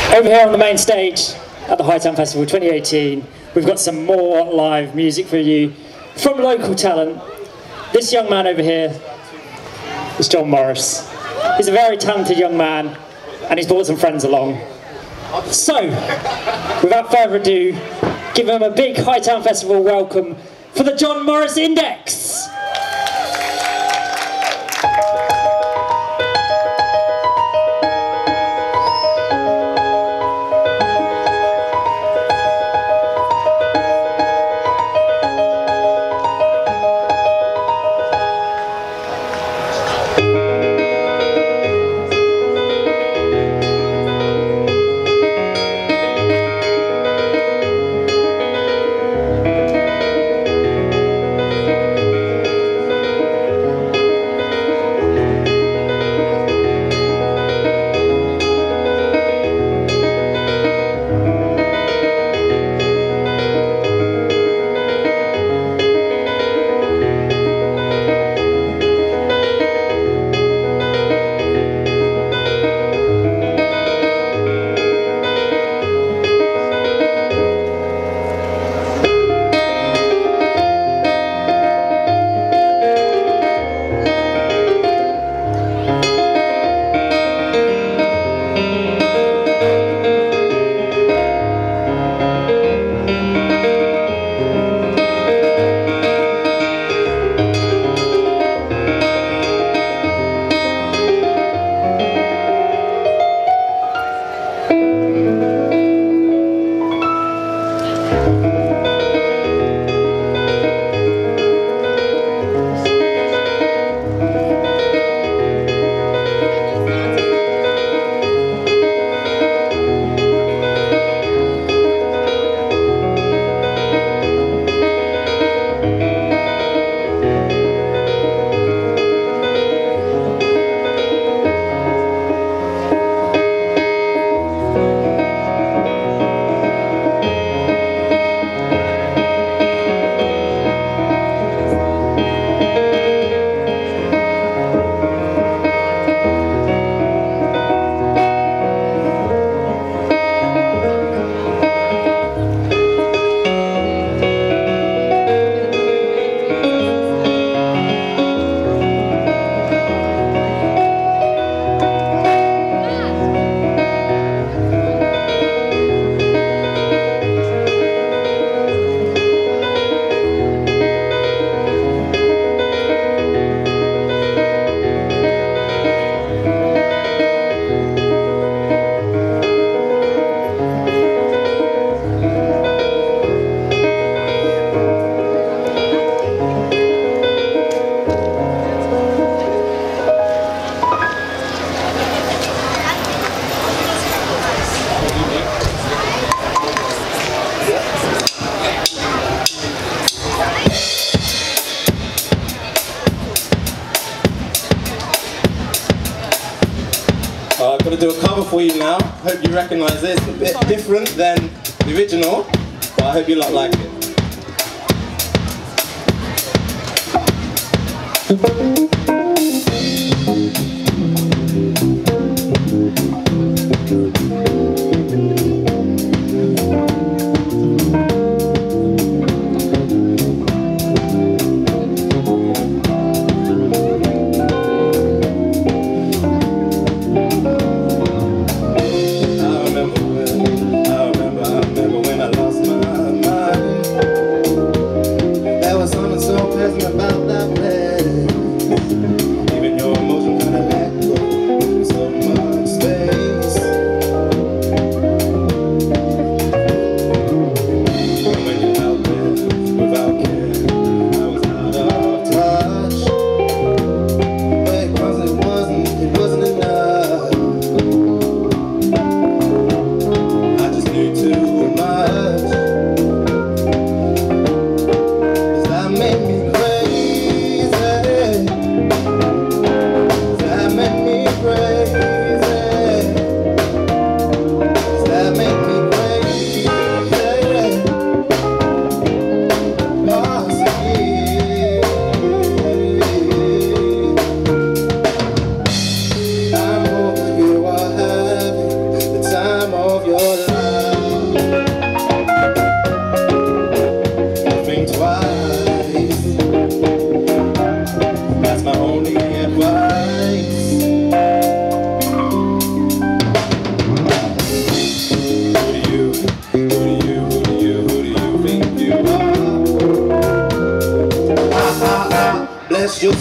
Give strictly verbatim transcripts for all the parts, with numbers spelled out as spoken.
Over here on the main stage at the Hightown Festival twenty eighteen, we've got some more live music for you from local talent. This young man over here is Jon Morris. He's a very talented young man and he's brought some friends along. So, without further ado, give him a big Hightown Festival welcome for the Jon Morris Index. Uh, I'm going to do a cover for you now. Hope you recognise it. It's a bit different than the original, but I hope you lot like it. Even your emotion kinda let go. So much space.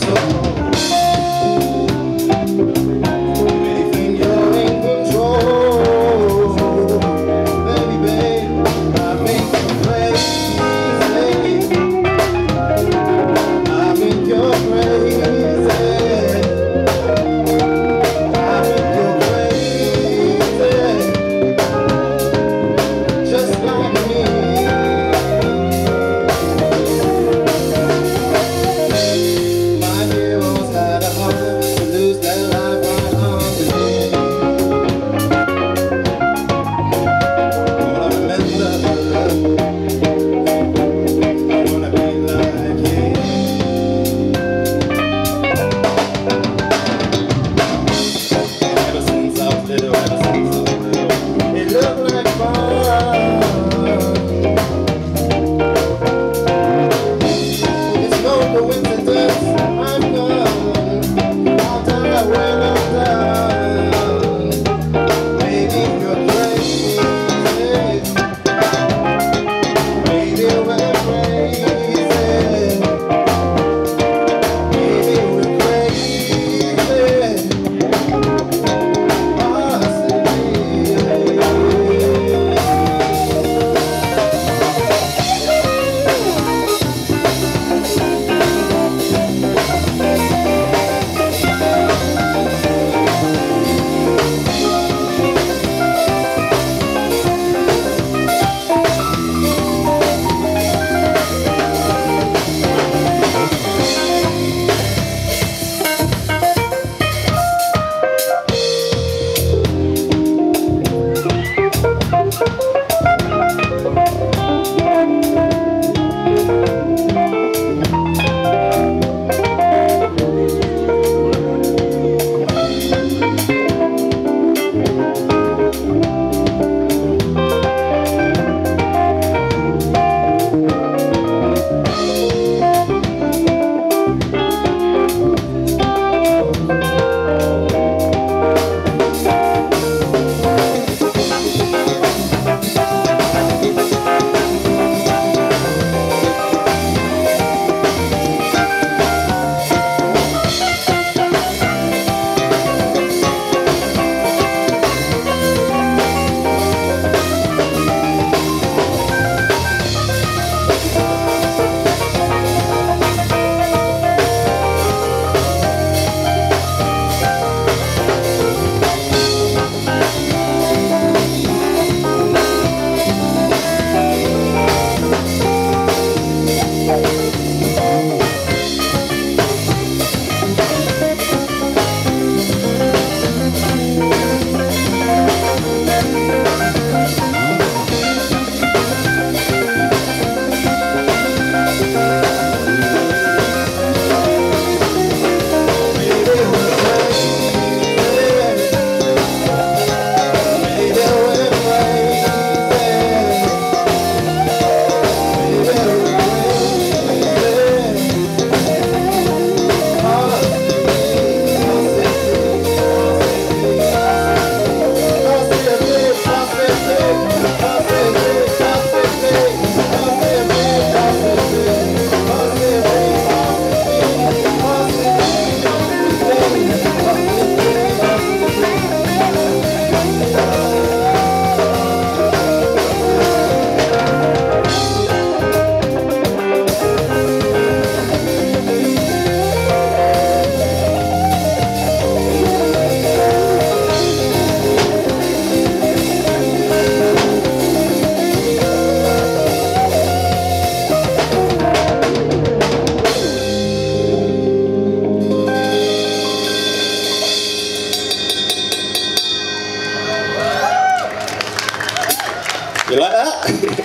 You like that?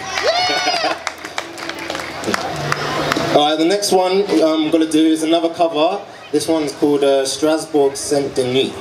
Alright, the next one I'm going to do is another cover. This one's called uh, Strasbourg Saint-Denis.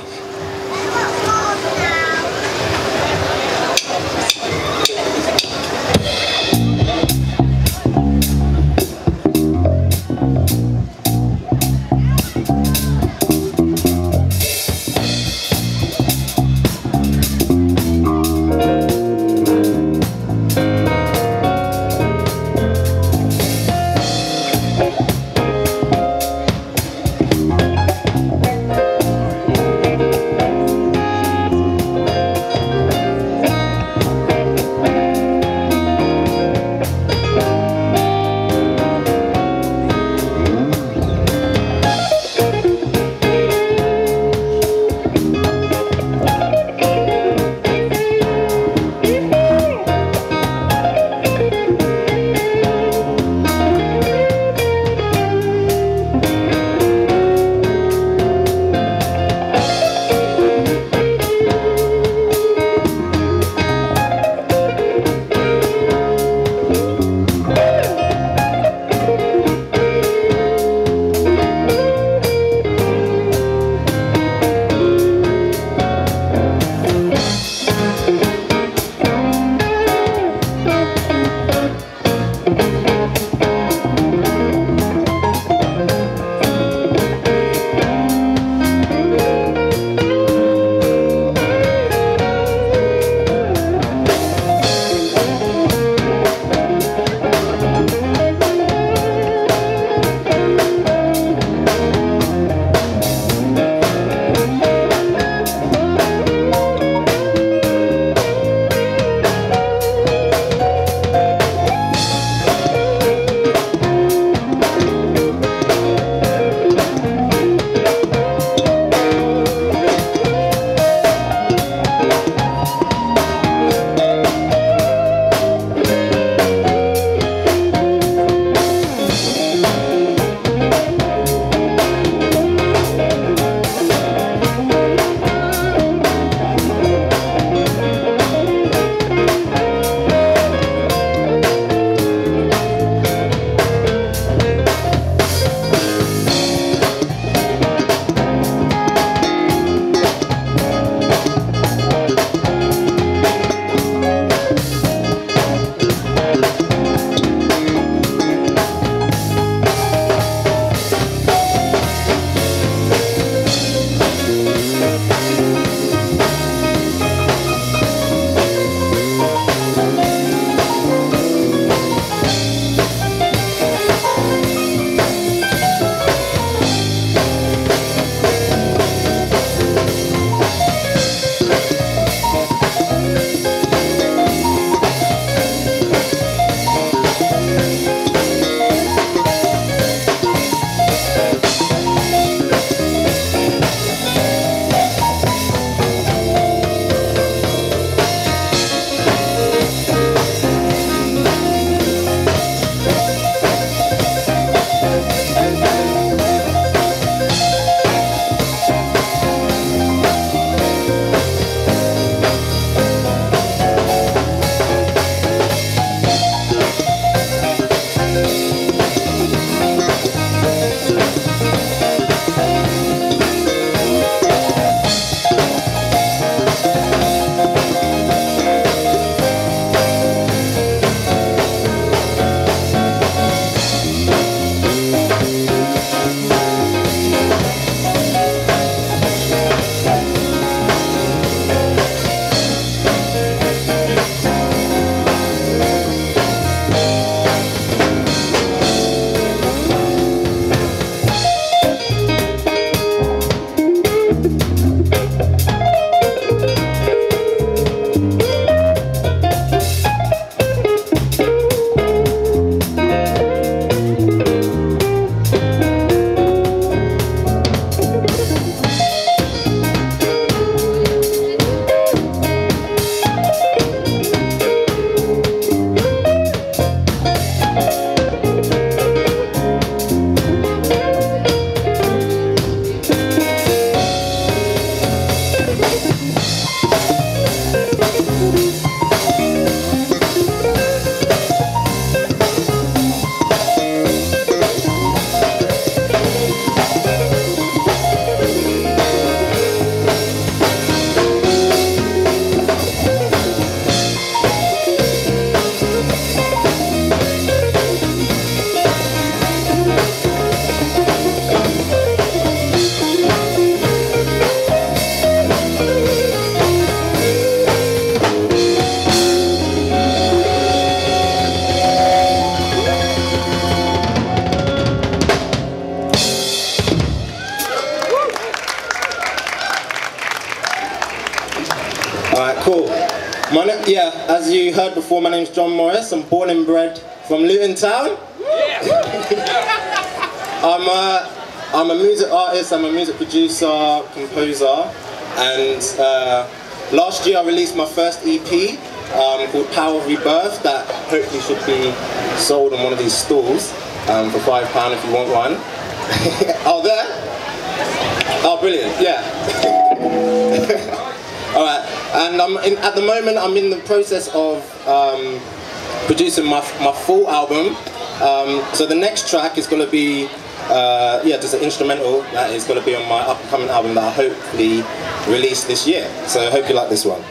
Cool. My na yeah, as you heard before, my name's Jon Morris. I'm born and bred from Luton Town. I'm a, I'm a music artist, I'm a music producer, composer, and uh, last year I released my first E P um, called Power of Rebirth that hopefully should be sold on one of these stalls um, for five pounds if you want one. Oh, there? Oh, brilliant, yeah. Alright, and I'm in, at the moment I'm in the process of um, producing my, my full album. Um, so the next track is going to be, uh, yeah, just an instrumental that is going to be on my upcoming album that I hopefully release this year. So I hope you like this one.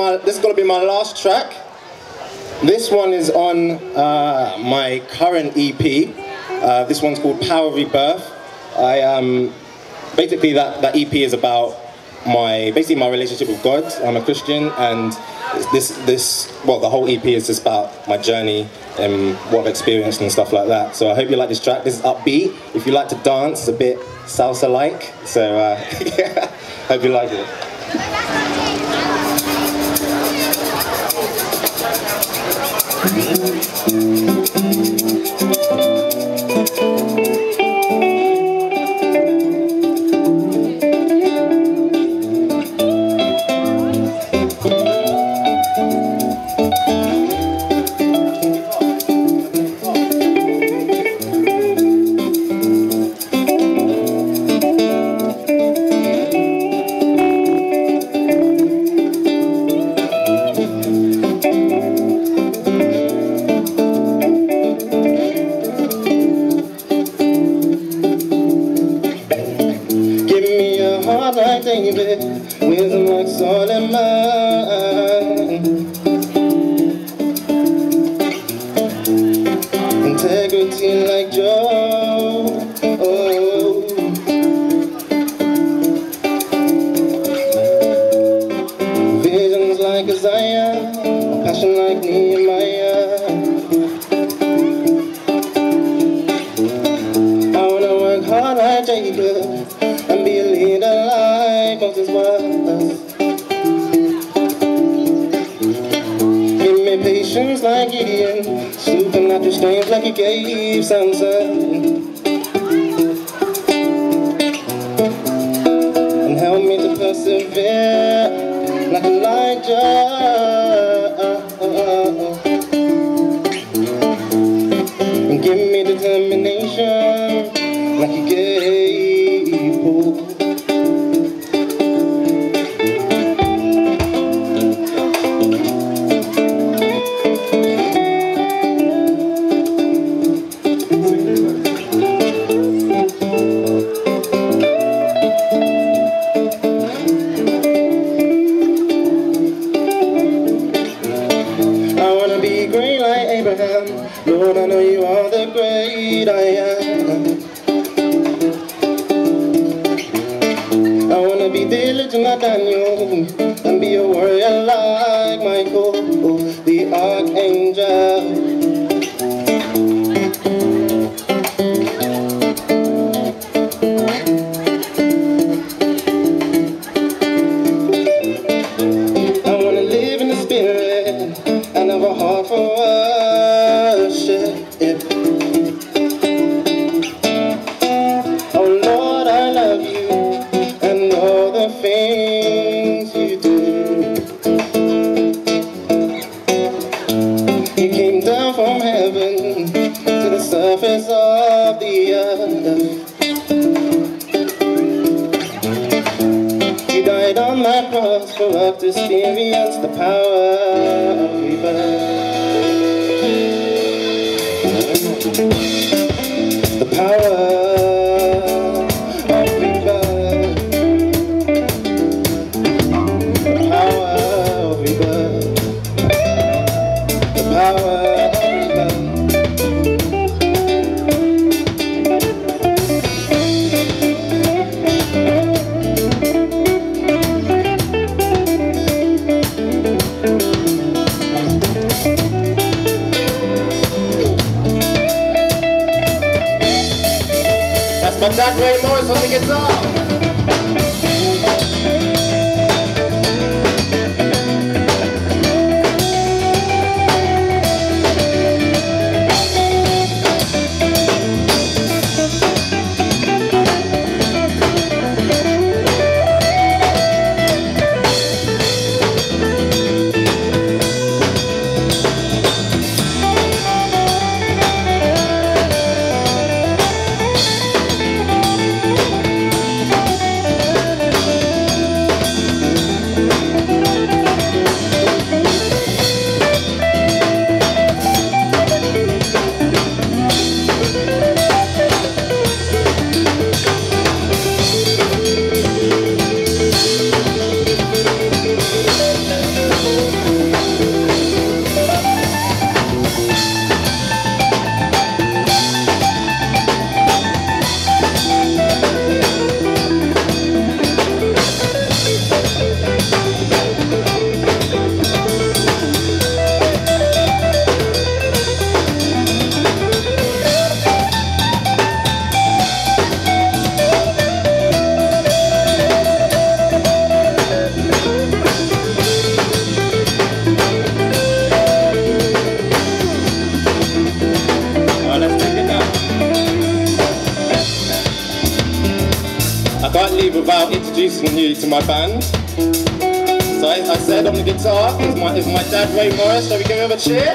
my this is gonna be my last track. This one is on uh, my current E P. Uh, this one's called Power Rebirth. I um basically that that E P is about my basically my relationship with God. I'm a Christian, and this this well the whole E P is just about my journey and what I've experienced and stuff like that. So I hope you like this track. This is upbeat. If you like to dance, it's a bit salsa-like. So uh, yeah, hope you like it. Wisdom like Solomon, integrity like Job, oh. Visions like Isaiah, passion like Nehemiah. I wanna work hard like Jacob and be a leader like Moses was. Give me patience like Gideon, supernatural strength like He gave Samson, and help me to persevere like Elijah, and give me determination like He gave Paul. Lord, I know You are the great I am. I wanna be diligent like Daniel and be a warrior like Michael, the archangel. I wanna live in the Spirit and have a heart for worship. Oh Lord, I love You and all the things You do. You came down from heaven to the surface of the earth. You died on that cross for us to experience the power of rebirth. The power of rebirth. The power of rebirth. The power of rebirth. Jon Morris on the guitar. without introducing you to my band. So I, I said on the guitar is my, is my dad Ray Morris, so we give him a cheer.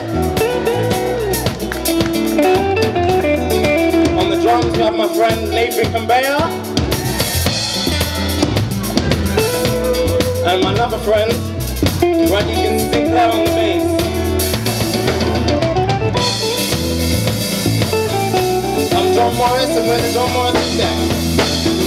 On the drums we have my friend Nathan Conveyor. And my another friend, Randy Sinclair on the bass. I'm Jon Morris and we're the Jon Morris Index.